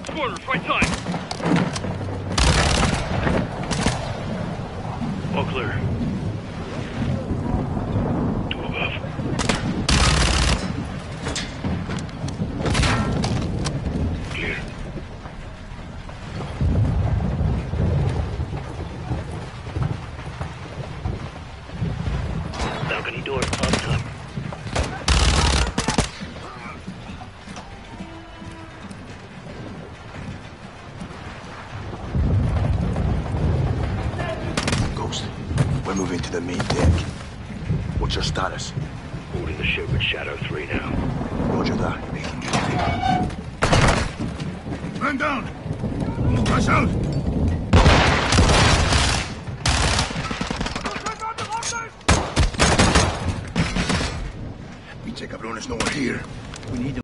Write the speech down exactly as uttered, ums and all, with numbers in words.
Quarters, right side. All clear. Two above. Clear. Balcony door up top. We're moving to the main deck. What's your status? Holding the ship with Shadow three now. Roger that. Man down! Splash out! Pinche cabrones, no one here. We need to